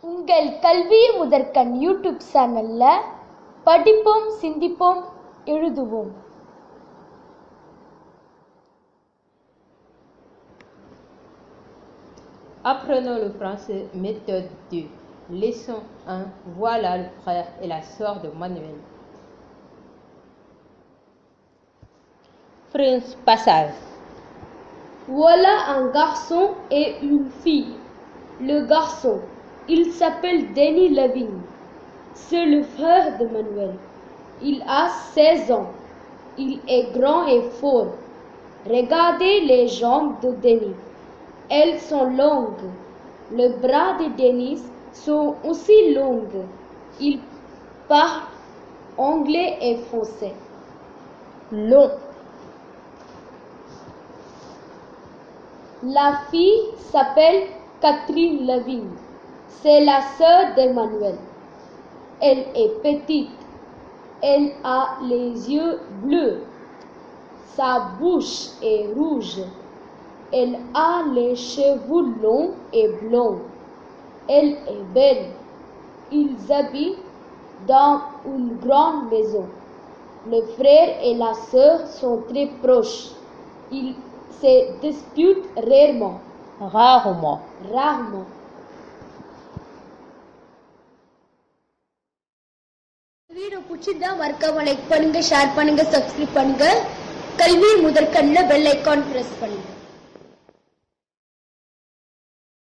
உங்கள் கல்வி முதற்கண் யூடியூப் சேனல்ல படிப்போம், சிந்திப்போம், எழுதுவோம். Apprenons le français, méthode 2. Leçon 1. Voilà le frère et la sœur de Manuel. Prince passage. Voilà un garçon et une fille. Le garçon, il s'appelle Denis Levin. C'est le frère de Manuel. Il a 16 ans. Il est grand et fort. Regardez les jambes de Denis. Elles sont longues. Les bras de Denis sont aussi longs. Il parle anglais et français. Long. La fille s'appelle Catherine Levin. C'est la sœur d'Emmanuel. Elle est petite. Elle a les yeux bleus. Sa bouche est rouge. Elle a les cheveux longs et blonds. Elle est belle. Ils habitent dans une grande maison. Le frère et la sœur sont très proches. Ils se disputent rarement. Rarement. Video பிடிச்சிருந்தா மறக்காம லைக் பண்ணுங்க, ஷேர் பண்ணுங்க, சப்ஸ்கிரைப் பண்ணுங்க. கல்வி முதற்கண்ணில் bell icon press பண்ணுங்க.